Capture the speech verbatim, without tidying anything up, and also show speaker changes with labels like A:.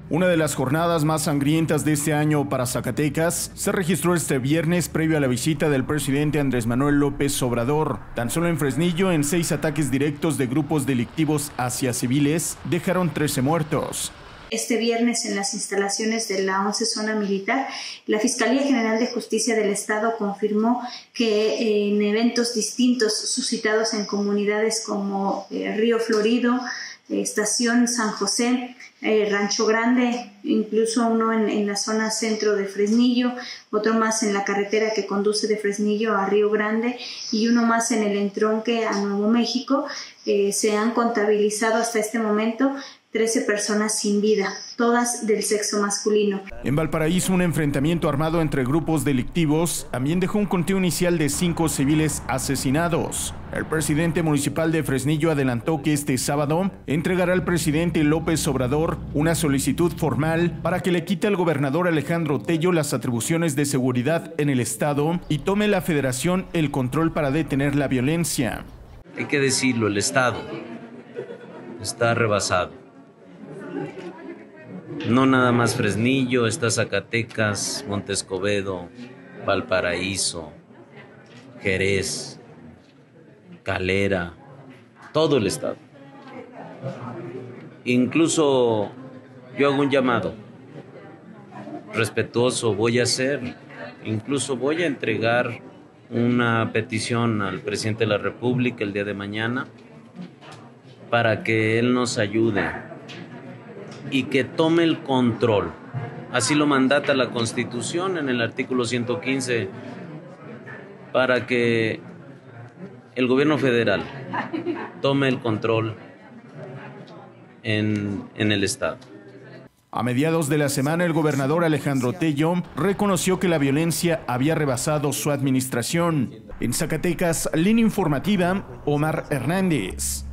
A: Una de las jornadas más sangrientas de este año para Zacatecas se registró este viernes previo a la visita del presidente Andrés Manuel López Obrador. Tan solo en Fresnillo, en seis ataques directos de grupos delictivos hacia civiles, dejaron trece muertos.
B: Este viernes, en las instalaciones de la once Zona Militar, la Fiscalía General de Justicia del Estado confirmó que en eventos distintos suscitados en comunidades como eh, Río Florido, eh, Estación San José, eh, Rancho Grande, incluso uno en, en la zona centro de Fresnillo, otro más en la carretera que conduce de Fresnillo a Río Grande y uno más en el entronque a Nuevo México, eh, se han contabilizado hasta este momento trece personas sin vida, todas del sexo masculino.
A: En Valparaíso, un enfrentamiento armado entre grupos delictivos también dejó un conteo inicial de cinco civiles asesinados. El presidente municipal de Fresnillo adelantó que este sábado entregará al presidente López Obrador una solicitud formal para que le quite al gobernador Alejandro Tello las atribuciones de seguridad en el estado y tome la federación el control para detener la violencia.
C: Hay que decirlo, el estado está rebasado. No nada más Fresnillo, está Zacatecas, Monte Escobedo, Valparaíso, Jerez, Calera, todo el estado. Incluso yo hago un llamado respetuoso, voy a hacer, incluso voy a entregar una petición al presidente de la República el día de mañana para que él nos ayude y que tome el control. Así lo mandata la Constitución en el artículo ciento quince, para que el gobierno federal tome el control en, en el estado.
A: A mediados de la semana, el gobernador Alejandro Tello reconoció que la violencia había rebasado su administración. En Zacatecas, línea informativa, Omar Hernández.